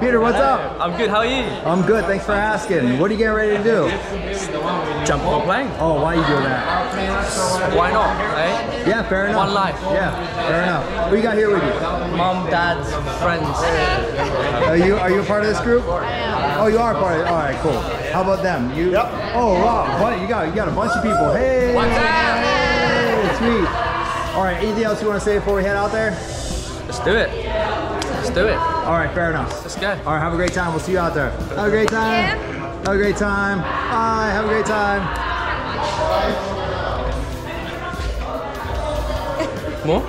Peter, what's up? I'm good, how are you? I'm good, thanks for asking. What are you getting ready to do? Jump on a plane. Oh, why are you doing that? Why not, eh? Yeah, fair enough. One life. Yeah, fair enough. What you got here with you? Mom, dad, friends. Are you a part of this group? I am. Oh, you are part of it. All right, cool. How about them? You? Yep. Oh, wow. You got a bunch of people. Hey. What's up? Hey, sweet. All right, anything else you want to say before we head out there? Let's do it. Let's do it. All right, fair enough. Let's go. All right, have a great time. We'll see you out there. Have a great time. Yeah. Have a great time. Bye. Have a great time. More?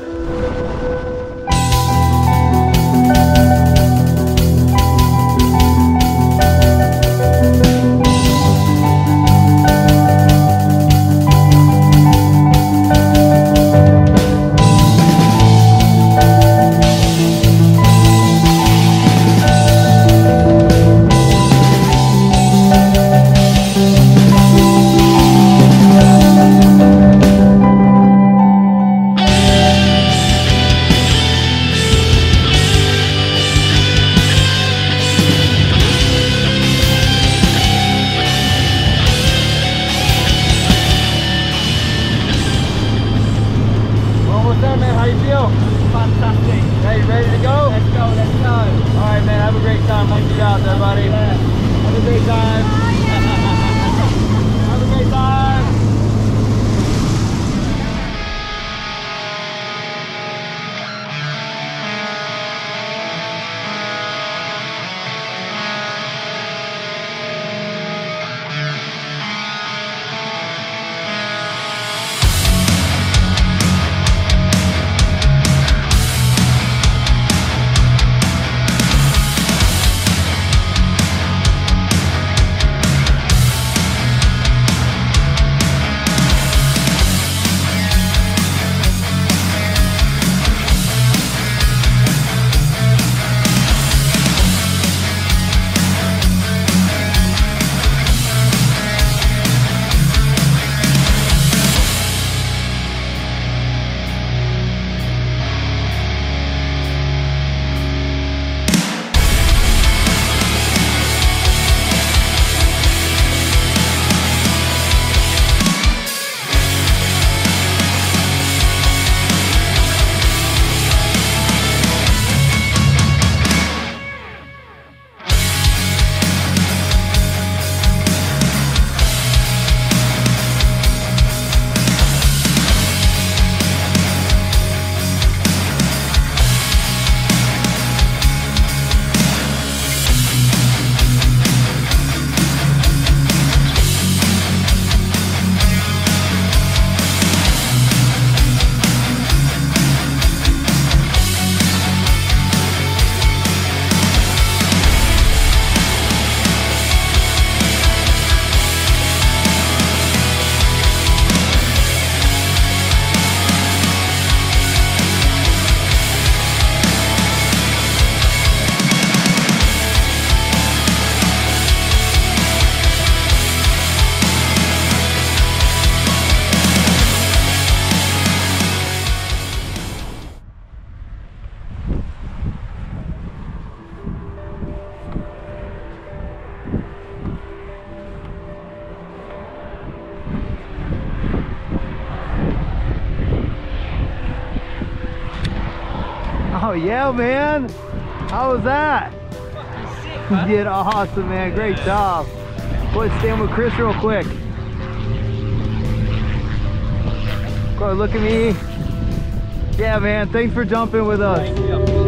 Fantastic. Hey, you ready to go? Let's go, let's go. All right, man, have a great time. Hope you out there, buddy. Yeah. Have a great time. Have a great time. Oh yeah, man. How was that? You did awesome, man. Great job. Go ahead, stand with Chris real quick. Go ahead, look at me. Yeah, man. Thanks for jumping with us.